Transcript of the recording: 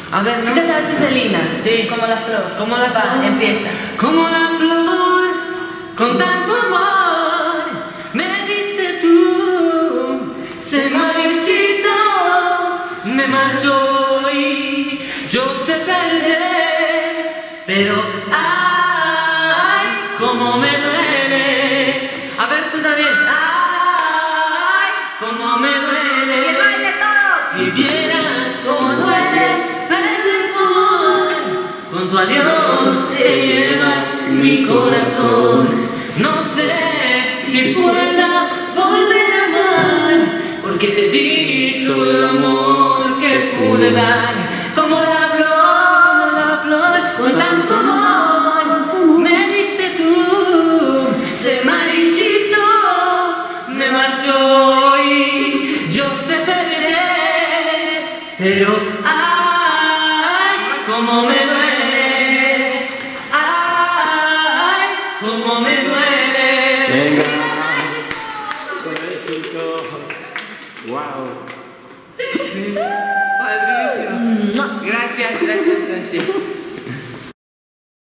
A ver, ¿no? ¿Sí que sabes de Selena? Sí. Como la flor. Como la flor. Empieza. Como la flor, con tanto amor, me diste tú. Se marchito, me marchó y yo sé perder, pero ay, cómo me duele. A ver tú también. Ay, cómo me duele. ¡Que baile todos! Si vieras cómo duele perder tu amor, con tu adiós te llevas mi corazón. No sé si pueda volver a amar, porque te di todo el amor que pude dar. Como la flor, con tanto amor, me diste tú. Se marchito, me marchó y yo sé perder, pero ay, cómo me duele, ay, cómo me duele. Venga, pobrecito. Wow.